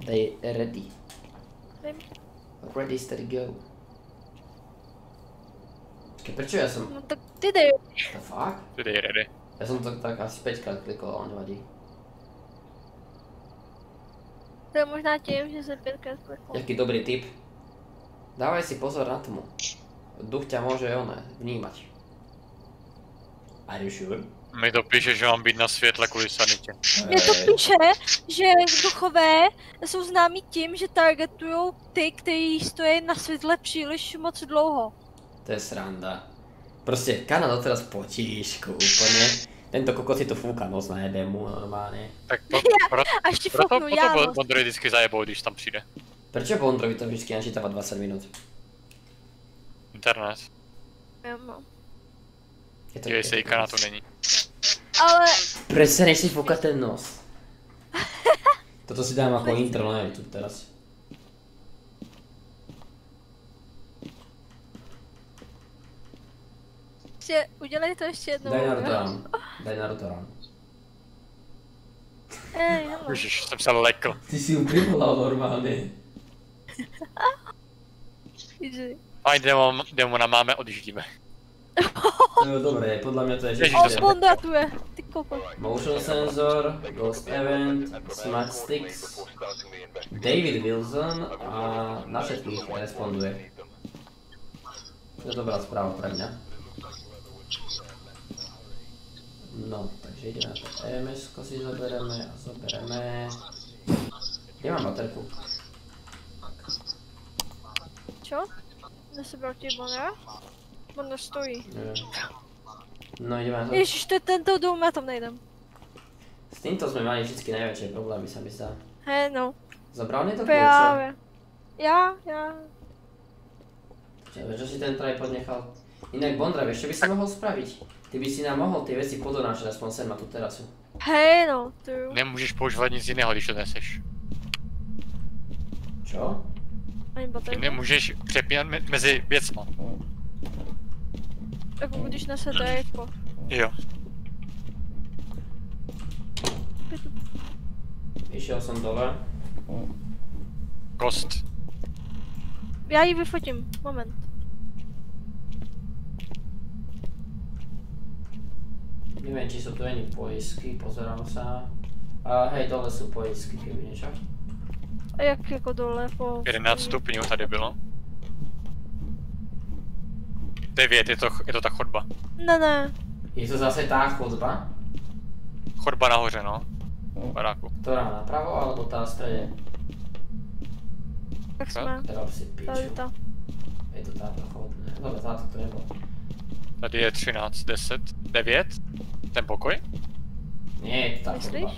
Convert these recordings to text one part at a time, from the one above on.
Dej ready. Vím. Ready, steady, go. Prečo ja som... No tak ty dej. To fakt? Ty dej ready. Ja som to tak asi 5krát klikoval, nevadí. To je možná tím, že se 5krát klikol. Jaký dobrý tip. Dávaj si pozor na tmu. Duch ťa môže vnímať. Are you sure? Mi to píše, že mám být na světle kvůli sanitě. Mně to píše, že duchové jsou známí tím, že targetujou ty, kteří stojí na světle příliš moc dlouho. To je sranda. Proste Kana doteraz potíšku úplne. Tento kokot si to fúka nos na jedému normálne. Tak Až ti proto foknu já nos. Bondrovi vždycky zajebou, když tam přijde. Prečo Bondrovi to vždycky načítava 20 minút? Internet. Já mám. Dívej se, Kana tu není. Ale... Prestaneš si fúkať ten nos. Toto si dám ako intro na YouTube teraz. Udělej to ještě jednou. Daj Naruto rán. Hello. Ježiš, jsem se lekl. Ty si ju privolal normálne. Fajn, demona máme, odjíždíme. No dobré, podľa mňa to je Ježiš, On bondatuje, ty kokot. Motion sensor, Ghost Event, Smart Sticks, David Wilson a na všetkých responduje. To je dobrá správa pre mňa. No, takže ideme na to EMS-ko si zobereme a zobereme... Kde mám baterku? Čo? Nesebral ti Bonra? Bonra stojí. No ideme na to. Ježiš, to je tento dům, já tam nejdem. S týmto sme mali vždycky najväčšie problémy, sa mi zdá. Hej, no. Zabral mi to kľúče? Právě. Já. Čo si ten tripod nechal? Inak Bondra, vieš, čo by si mohol spraviť? Ty by si nám mohol tie veci podonášať aspoň sem na tú terasu. Hej, no, ty jo. Nemůžeš používat nic jiného, když to neseš. Čo? Ani Ty baterku. nemůžeš přepínat mezi věcma. Jako když nese trajko. Jo. Išiel som dole. Kost. Já ji vyfotím, moment. Neviem, či sú tu ani poisky, pozerám sa. A hej, dole sú poisky, keby niečo. A jak jako dole po... 11 stupňů tady bylo. 9, je to ta chodba. Ne. Je to zase tá chodba? Chodba nahoře, no. Baráku. Ktorá napravo, alebo tá v strede? Tak jsme. Teda si Tady píču. ta. Je to táto chodba. Dobre, táto to nebolo. Tady je 13, 10, 9. Ten pokoj? Nie, je to tá chodba. Myslíš?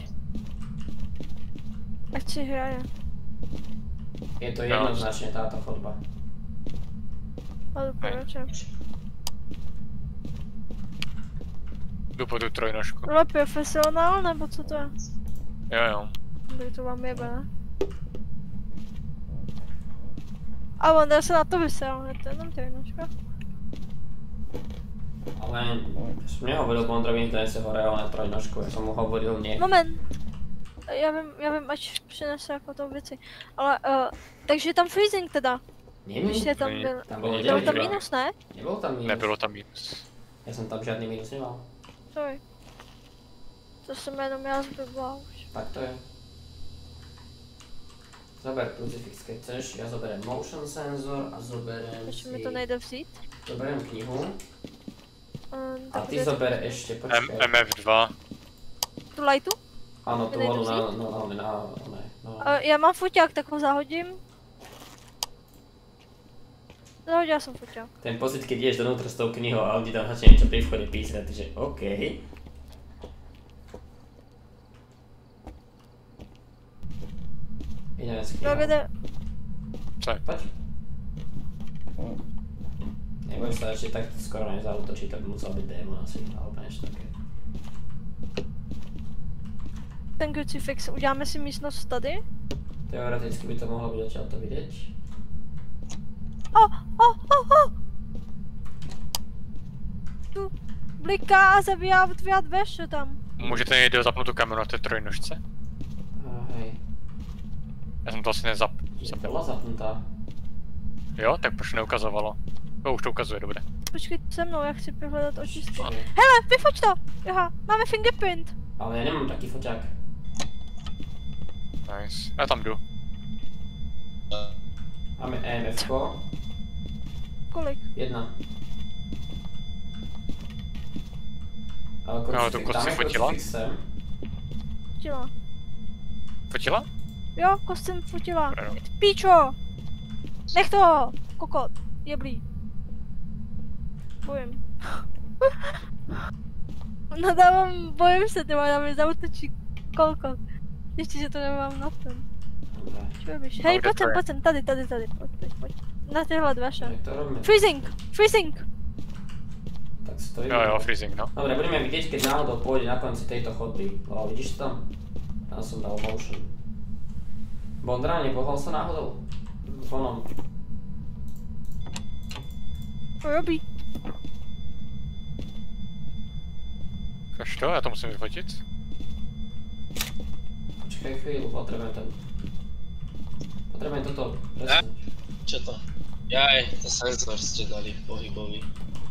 Ať si hraje. Je to jednoznačne táto chodba. Ale proč? Jdu po tu trojnožku. Tohle profesionál, nebo co to je? Jo. Kdy to vám jebe, ne? A on se na to vysel, je to jenom trojnožka. Ale som nehovoril Bondrovi, že sa ho reálne trojnožku, ja som mu hovoril nie. Moment. Já vím, až přinese jako to věci. Ale, takže tam freezing teda. Když je tam byl... Tam bolo 9. Bylo tam minus, ne? Nebolo tam minus. Nebylo tam minus. Ja som tam žiadny minus nemal. Sorry. To jsem jenom já zblbla už. Tak to je. Zober krucifix, keď chceš, ja zoberiem motion sensor a zoberiem Proč si... mi to nejde vzít? Zoberiem knihu. A Tak ty zober ešte, počkaj. MF2. Tu lightu? Áno, tu Mi nejde vodu na... Já mám foťák, tak ho zahodím. Zahodila jsem foťák. Ten pocit, keď ideš donútra s tou knihou a oni tam začne niečo pri vchode písať, že OK. Ideme s knihou. Co je? Poď. Neboj sa, ešte tak skoro nezautočí, tak by musel byť démon asi, alebo niečo také. Ten crucifix, uděláme si místnost tady? Teoreticky by to mohlo byť odtiaľ to vidieť. Tu bliká a zabíjá tvá dveř, tam. Můžete někdo zapnout tu kameru na té trojnožce? Hej. Já jsem to asi nezapil. Byla zapnutá. Jo, tak proč neukazovalo? To už to ukazuje, dobré. Počkej se mnou, já chci vyhledat očistky. Hele, vyfoť to! Aha, máme fingerprint. Ale já nemám taky foťák. Nice. Já tam jdu. Máme EMF-ko. Kolik? 1. Ale No, to kost si fotila? Fotila. Fotila? Jo, kost jsem fotila. Dobré, no. Píčo! Nech to! Kokot. Jeblý. Bojím. Bojím se, ty na mě zautočí kolko. Ještě, že to nemám na ten. Dobré. Čo robíš? Hej, pojď sem, tady, pojď. Na tyhle dveře. Jak to robíme? Freezing! Tak stojí. Jo, freezing, no. Dobre, budeme vidieť, keď náhodou pôjde na konci tejto chodby. No, vidíš to tam? Tam som dal motion. Bondra, nepohol sa náhodou? Vonom. Robí. Kaž to, já to musím vyfotit. Počkaj chvíľu, potrebujem toto presunúť. Čo to? Jaj, to senzor ste dali pohybový.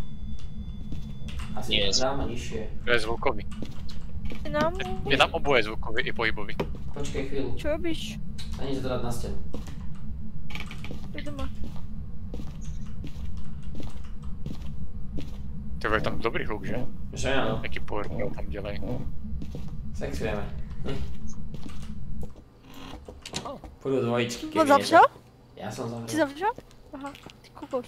Asi Nie. to dáme nižšie. To je zvukový. Je tam oboje zvukový i pohybový. Počkej chvíľu. Čo robíš? Ani sa to dať na stenu. Jď doma. Ty je tam dobrý hluk, že? Že áno. Jaký power tam dělej. Sexujeme. Půjdu dvojičky, On zavřel? Já jsem zavřel. Ty zavřel? Aha, ty kokos.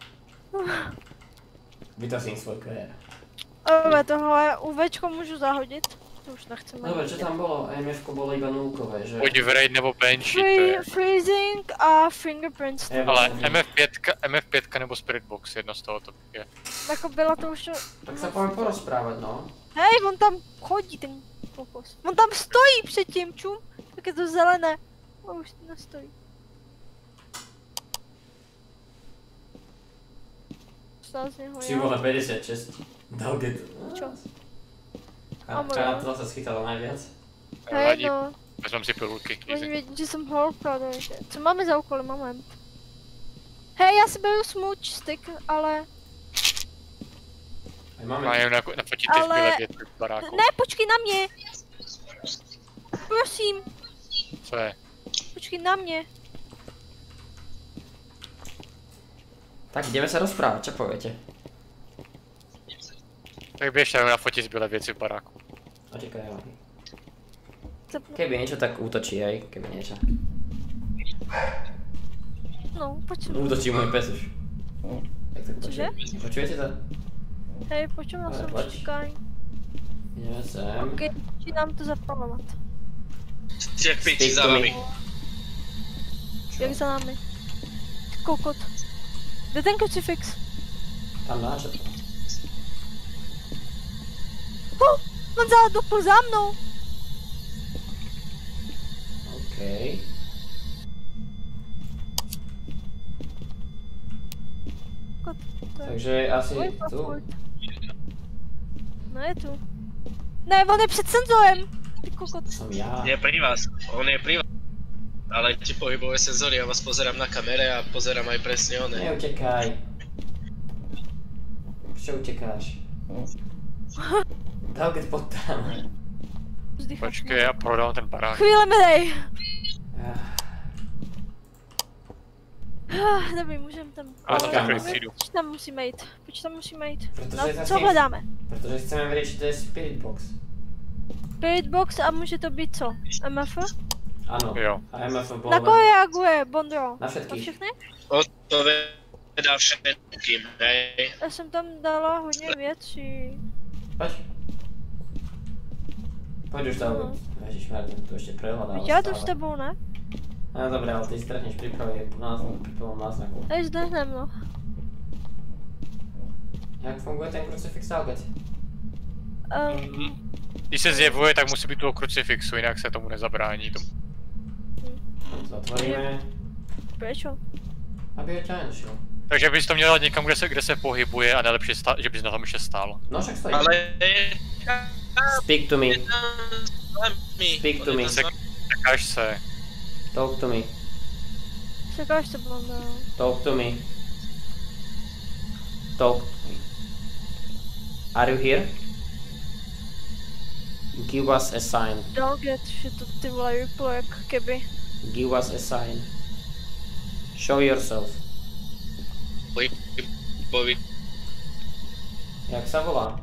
Vytasím svoj QR. Tohle UVčko můžu zahodit. To už nechceme. Dobre, čo tam bolo? EMF-ko bolo iba nulkové, že? Pojď v raid nebo benchy, to je. Freezing a fingerprints. Ale MF5 nebo Spirit Box, jedno z toho to je. Jako byla to už... Tak sa poviem porozprávať, no. Hej, on tam chodí ten kokos. On tam stojí před tím, čum. Tak je to zelené. On už nestojí. Stál z něho Při vole 56. Dalget. Čo? Karátela sa schytala najviac. Hej, Vadí, no. vezmem si pilulky. Oni vědí, že jsem holka, takže... Co máme za úkoly, moment? Hej, já si beru smooch stick, ale... Máme... Mají nafotit ty zbylé věci v baráku. Ne, počkej na mě! Prosím, Co je? počkej na mě. Tak ideme sa rozprávať, čo poviete? Tak běž tam nafotit zbylé věci v baráku. Otekaj, jo. Zapnu. Keby niečo, tak útočí, hej, keby niečo. No, pojď sem. Útočí môj pes už. Tak Cože? Počujete to? Hej, pojď na Ale sem, pojď. čekaj. Ideme sem. Ok, začínám to zapalovat. Jak pěti Speak za to me. vami. Jak za námi? Kokot. Kde ten krucifix? Tam náčet. On dopl za mnou. OK. Kokot. To je... Takže asi Oj, tu. furt. No je tu. Ne, on je před senzorem. Ty kokot. Som ja. Je pri vás, on je pri vás. Ale ti pohybové senzory, ja vás pozerám na kamere a pozerám aj presne one. Neutekaj. Prečo utekáš? Dalget pod tam. Vzdychat. Počkej, já prodám ten barák. Chvíle mi dej. Dobrý, můžem tam. Ale tam Počkám. takový přijdu. Proč tam musíme jít? Proč tam musíme jít? Protože No, zase co hledáme? Protože chceme vědět, že to je Spirit Box. Spirit box a může to být co? MF? Ano. Jo. A MF bol Na koho reaguje Bondro? Na Na všetkých. všechny? Odpovedá všetkým, hej. Já jsem tam dala hodně věcí. Poď. Poď už tam. Ježišmarja, to ešte prehľadám. Já jdu s tebou, ne? No dobré, ale ty strhneš pri prvom náznaku. Teď zdehnem, no. Jak funguje ten krucifix Dalget? Když se zjevuje, tak musí být toho krucifixu, jinak se tomu nezabrání. To zatvoríme, Prečo? aby ho ťa nedošiel. Takže bys to měl dát někam, kde se pohybuje a nejlepší, že bys na tom ještě stál. No však stojí. Ale... Speak to me. Speak to me. Čekáš se. Talk to me. Čekáš to, Bondro. Talk to me. Talk to me. Are you here? Give us a sign. Dalget, že to ty vole vyplo jak keby. Give us a sign. Show yourself. Pohybovi. Jak se volá?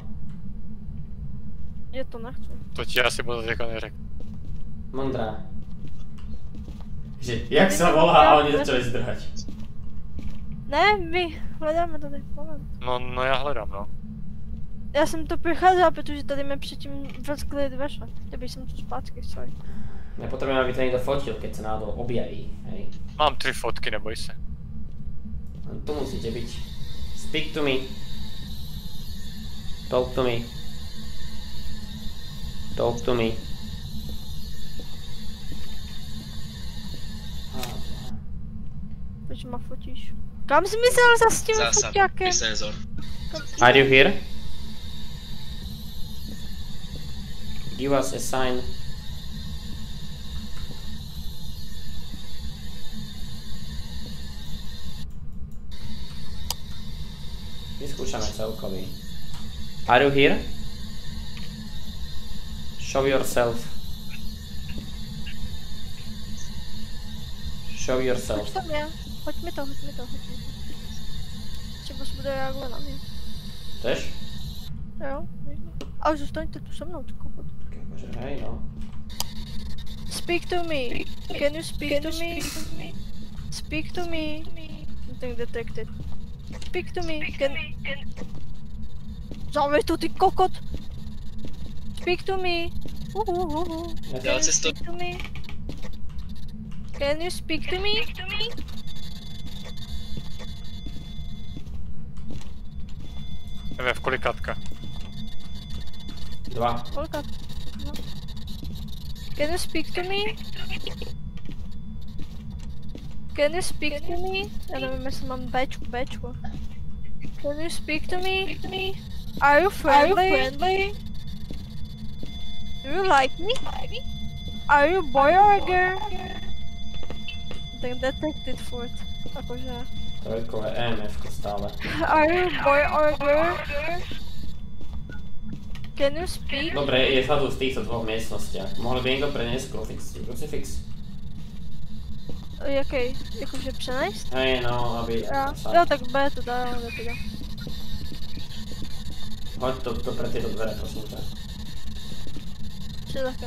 Je to nechci. To ti asi moc jako neřekl. Mondrá. Že jak se volá a oni začali zdrhat. Ne, my hledáme tady, moment. No já hledám, no. Já jsem to procházel, protože tady mi předtím vrskly dveře. Kdyby jsem tu zpátky, sorry. Nepotřebujeme, aby to někdo fotil, keď se náhodou objaví, hej. Mám 3 fotky, neboj se. Tu musíte být. Speak to me. Talk to me. Talk to me. Proč ma fotíš? Kam jsi myslel za s tím foťákem? Senzor. Are you here? Give us a sign. Vyskúšame celkový. Are you here? Show yourself. Show yourself. Hoď tam je. Hoď mi to. Třeba se bude reagovat na mě. Chceš? Jo, a zůstaňte tu se mnou, ty kokot. Jakože hej no. Speak to me. Can you speak to me? Speak to me. Nothing detected. Speak to me. Zavři to, ty kokot. Speak to me. Can you speak to me? Can you speak to me? Nevím, v kolikatka. 2. Kolikat? Can you speak to me? Can you speak to me? Já nevím, jestli mám Bčku. Can you speak to me? Are you friendly? Do you like me? Are you boy or a girl? Tak detected furt. Jakože... Trojkové EMF stále. Are you boy or a girl? Can you speak? Dobre, je vzadu z týchto dvoch miestnostiach. Mohli by niekto preniesť krucifix? Jaký? Jakože přenést? Hej, no, aby... Jo, tak B to dá, ale to dá. Hoď to pre tieto dvere, prosím ťa. Čo také?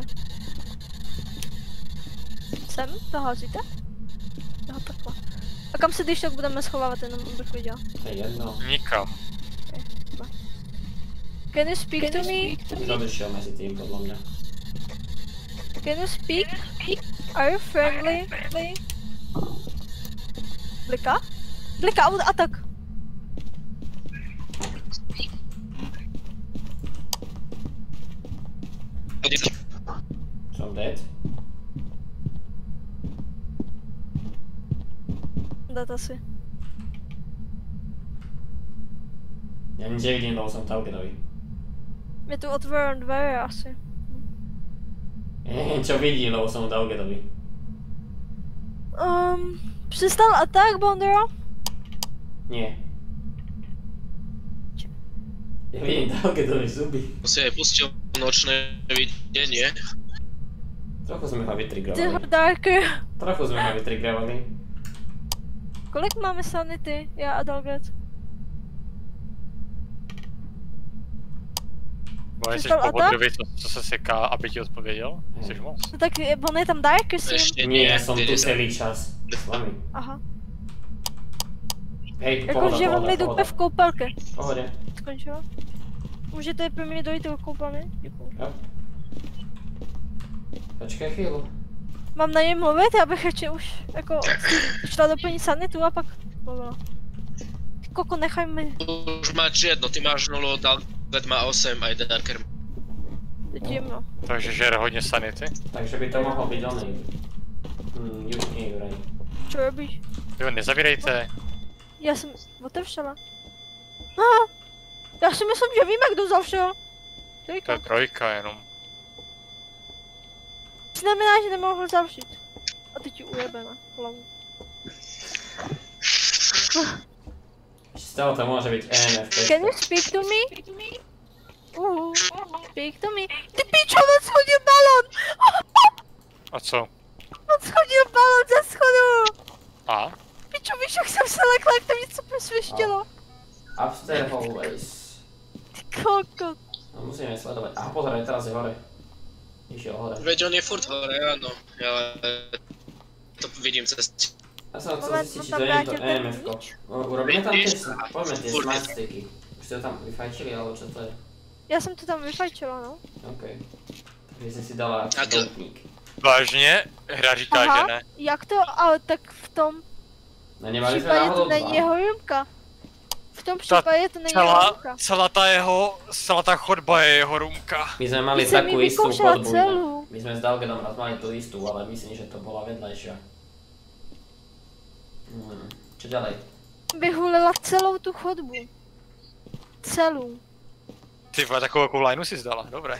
Sem? To házíte? Jo, takhle. A kam se když tak budeme schovávat, jenom abych viděl? To je jedno. Nikam. Can you speak to me? Už odišiel mezi tým, podľa mňa. Can you speak? Are you friendly? Blika? Blika, atak! Som dead? Data si. Ja nič nevidím, lebo som Talgedovi. Je tu otvoren dvere asi. Ja neviem, čo vidím, lebo som Talgedovi. Přestal atak, Bondero? Nie. Ja vidím Talgedovi zuby. Si aj pustil nočné videnie. Trochu sme ho Ty vytrigrovali. Darker. Trochu sme ho vytrigrovali. Kolik máme sanity, já a Dalget? Bo jsi Přestal atak? pobodrivý, co se seká, aby ti odpověděl? Jsi moc. No tak on je tam Darker s ním. Ešte Nie, ja som tu celý čas s vami. Aha. Hej, pohoda, Jakože on mi pohoda, jde v koupelce. Pohode. Skončilo? Můžete pro mě dojít do koupelny? Děkuju. Jo. Počkej chvíľu. Mám na něj mluvit, já bych radši už jako šla doplnit sanitu a pak mluvila. Ty koko, nechaj mi. Už máš jedno, ty máš 0, Dalvet má 8, aj Darker. Teď jemno. Takže žere hodně sanity. Takže by to mohol byť oný. Nie Juraj. Čo robíš? Jo, nezavírejte. Já jsem otevřela. Aha. Já si myslím, že víme, kdo zavřel. To je trojka jenom. Znamená, že nemohl zavřít. A teď ti ujebe na hlavu. Z toho to môže byť EMF. Can you speak to me? Speak to me. Ty pičo, on schodil balón! A co? On schodil balón ze schodu! A? Pičo, víš, jak jsem se lekla, jak to něco posvěštilo. Upstairs hallways. Ty kokot. No musíme sledovať. Aha, pozeraj, teraz je hore. Išiel hore. Veď on je furt hore, áno. Ja to vidím cez... Ja som chcel Moment, zistiť, či tam to nie je to vrátil ten EMF-ko. míč. Urobíme tam Vidíš? tie, poďme tie Furt. smart sticky. Už ste to tam vyfajčili, alebo čo to je? Já jsem to tam vyfajčila, no. OK. Takže si si dala A to- doutník. Vážně? Hra říká, Aha. že ne. Jak to, ale tak v tom No nemali sme případě to náhodou není dva? jeho rýmka. V tom případě to není jeho rýmka. Celá ta chodba je jeho rúmka. My sme mali Ty jsem takú ji istú vykoušela chodbu. celou. My sme s Dalgedom raz mali tú istú, ale myslím, že to bola vedľajšia. Čo ďalej? Vyhulila celou tu chodbu. Celou. Ty vole, takovou jakou lineu si zdala, dobré.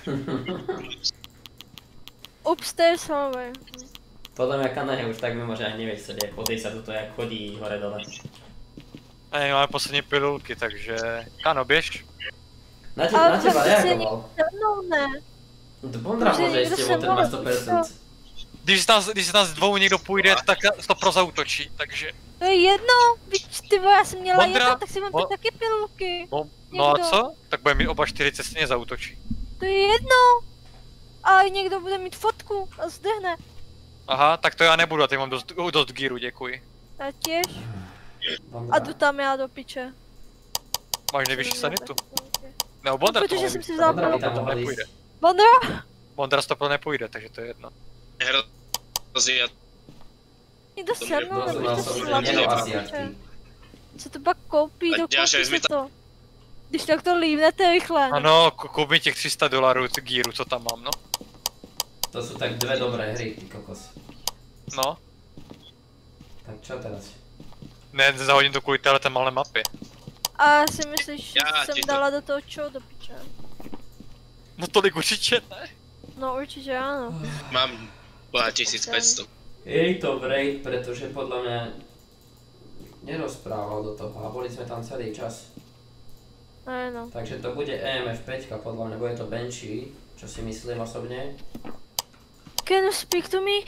Upstairs hallway. Podľa mňa Kana je už tak mimo, že ani nevie sedieť. Pozri sa tuto, jak chodí hore dole. A máme poslední pilulky, takže... Kano, běž. Na Ale teba zase reagoval. Se mnou ne. Bondra Protože môže někdo ešte se o ten má mnou 100%. Když z nás dvou někdo půjde, tak to prozautočí, takže... To je jedno, byť ty vole, já jsem měla Bondra, jedno, tak si mám taky pilulky. No a Někdo. co? Tak bude mít oba 40 stejně zautočí. To je jedno. A někdo bude mít fotku a zdehne. Aha, tak to já nebudu, a teď mám dost gíru, děkuji. Já těž. Bondra. A jdu tam já do piče. Máš nejvyšší sanitu. Nebo Bondra to Protože mohou jsem být. si vzala Bondra by tam pilulku. mohla nepůjde. ísť. Bondra? Bondra to nepůjde, takže to je jedno. Hrozí, ja Někdo se mnou, To sú nebo to násobne slabé. neoasiatky. Co to pak koupí, A dokoupí ďalšie, se to. Když tak to lívnete rychle. Ano, koupím mi těch $300 gíru, co tam mám, no. To sú tak dve dobré hry, ty kokos. No, Tak čo teraz? ne, zahodím to kvůli téhle malé mapě. A si myslíš, že Já jsem ti to- dala do toho čo do piče? No tolik určitě ne. No určitě ano. mám 1500. Je to break, pretože podľa mňa nerozprával do toho a boli sme tam celý čas. No. Takže to bude EMF 5, podľa mňa bude to Banshee, čo si myslím osobne. Can you speak to me?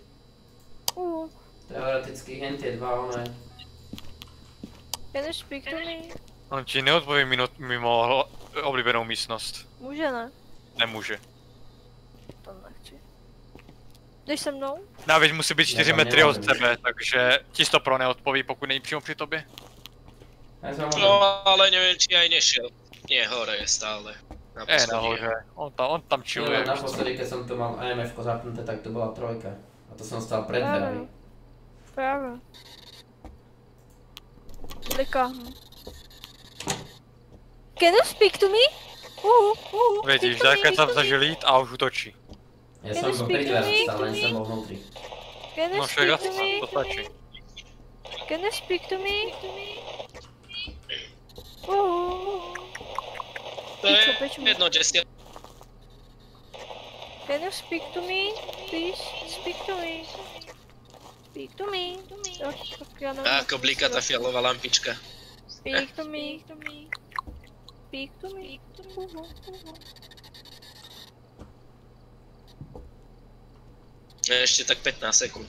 Teoreticky hen tie dva one. Can you speak to me? On ti neodpoví mimo oblíbenou místnost. Může ne? Nemůže. To nechci. Jdeš se mnou? Navíc musí být 4 tam metry od nemám. tebe, takže ti to pro neodpoví, pokud není přímo při tobě. Ja som No, ale neviem, či aj nešiel. Nie, hore je stále. Nahoře. On tam chilluje. víš co. naposledy, keď som tu mal EMF-ko zapnuté, tak to bola trojka. A to som stal pred dverami. Právě. Klika. Can you speak to me? Vidíš, Darka tam zažil jít a už útočí. Ja Can som you bol speak pri to dverách me? stále, než som bol vnútri. Can you No však speak to me? to stačí. Can you speak to me? To je Pičo. jedno, že si... Can you speak to me? Please speak to me. Speak to me. Jo, tak já nevím. A ako blíka tá fialová lampička. Speak to me. Speak to me. Ešte tak 15 sekúnd.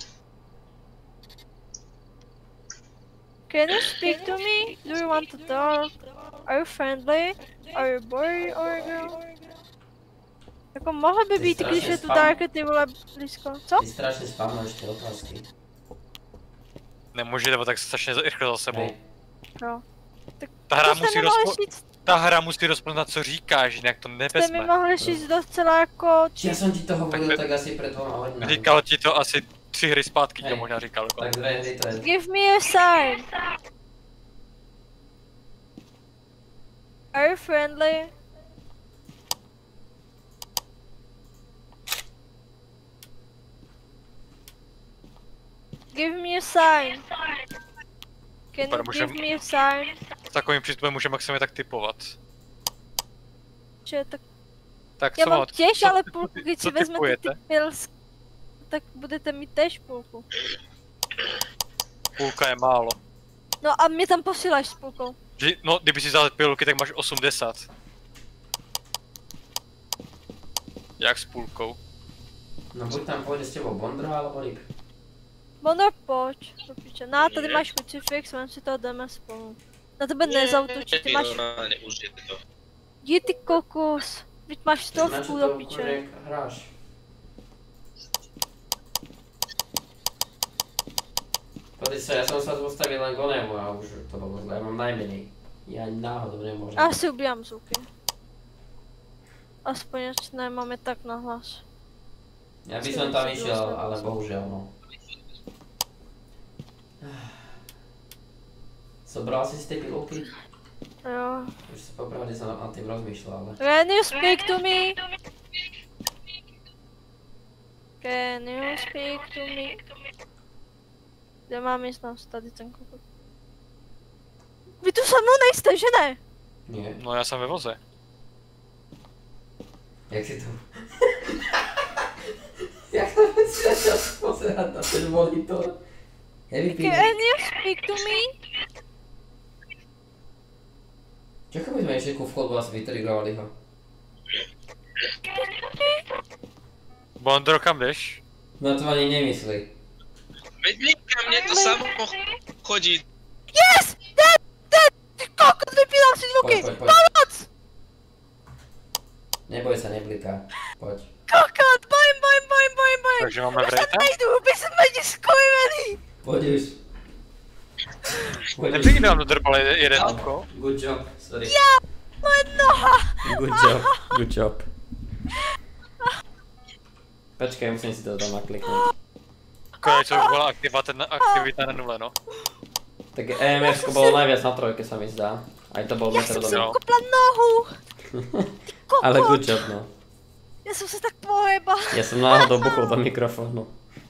Can you speak to me? Do you want to talk? Are you friendly? Are you a boy or a girl? Jako mohl by být, když je tu Darka ty vole blízko. Co? Ty strašne spamuješ tie otázky. Nemůže, nebo tak strašně rychle za sebou. Hej. Jo. Ta hra, To jste mi mohli říct, ta hra musí rozpoznat, co říkáš, jinak to jste mi nevezme. mohli říct docela jako Ja som ti to hovoril Tak- tak asi pred 2 hodinami. Říkal ti to asi 3 hry zpátky, Hej. to možná říkal. Tak 2 hry to je. Give me a sign. Are you friendly? Give me a sign. Can Super, you můžem- give me a sign? S takovým přístupem může maximálně tak typovat. Že tak Tak já co mám má- těž, co ale typu- pokud co si vezmete typujete? ty pilsky, tak budete mít též půlku. Půlka je málo. No a mě tam posíláš s půlkou. No, kdyby si vzal pilulky, tak máš 80. Jak s půlkou? No buď tam pôjde s tebou Bondra, alebo Rip. Bondor, pojď, do piče. No, tady máš krucifix, vem si to, jdeme spolu. Na tebe nezautočí, ty máš... Jdi ty kokos. Teď máš stovku do piče. Hráš. Pozri sa, ja som sa postavil len Golemu a už to bolo zle, ja mám najmenej. Ja ani náhodou nemôžem. Asi ubijám Zuky. Aspoň ať nemáme tak nahlas. Ja by som tam išiel, ale bohužiaľ no. Zobral si tie pilulky? Jo. Už si popravde sa nad tým rozmýšľal, ale... Can you speak to me? Can you speak to me? Kde mám místnost? Tady ten kokot. Vy tu se mnou nejste, že ne? Nie. No já jsem ve voze. Jak si tu? Jak to si začal pozerať na ten monitor? Can you speak to me? Čakaj, by sme ešte ku vchodu asi vytrigrovali ho. Bondro, kam jdeš? Na to ani nemyslí. Veď mne to samo chodí. Yes! Dead! Ty kokot, vypínám si zvuky! Poď. Pomoc! Neboj sa, nebliká. Poď. Kokot, bojím. Takže máme vrejta? Nejdu, by jsme lidi skojili! Poď už. Nevím, nám dodrbal jeden oko. Good job, sorry. Já, moje noha! Good job. Počkej, musím si to tam nakliknout. Konečně už byla aktivita na nule, no. Tak EMF bolo najviac na trojke, sa mi zdá. Aj to bol Já metr jsem do si No. kopla nohu! Ty kokot! Ale good job, no. Já jsem se tak pohybala. Ja som náhodou buchol do mikrofónu.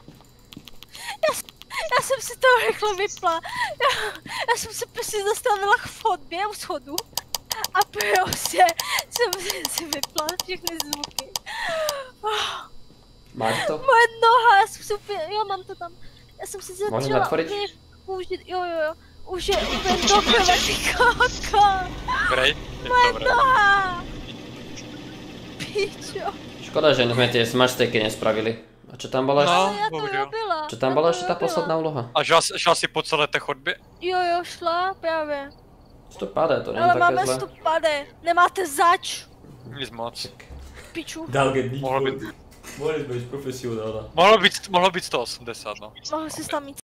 Já jsem si to rychle vypla. Já jsem se prostě zastavila v chodbě u schodu. A prostě jsem si vypla všechny zvuky. Máš to? Moje noha, já jsem si úplně, jo, mám to tam. Já jsem si Můžeš začala natvoriť? úplně použít, jo. Už je úplně do krve, ty koko. Vrej? Je Moje dobré. noha. Pičo. Škoda, že sme tie smashsteky nespravili. A čo tam bola ešte? No. Ale já to bohužel. robila. Čo tam bola ešte tá posledná úloha? A šla si po celé té chodbě? Jo, šla právě. Stopade, to nie je Ale také máme zle. stopade. Nemáte zač. Nic moc. Piču. Dalget, Mohlo být Môžeš byť profesionálna. Mohlo být 180, no. Mohl si tam mít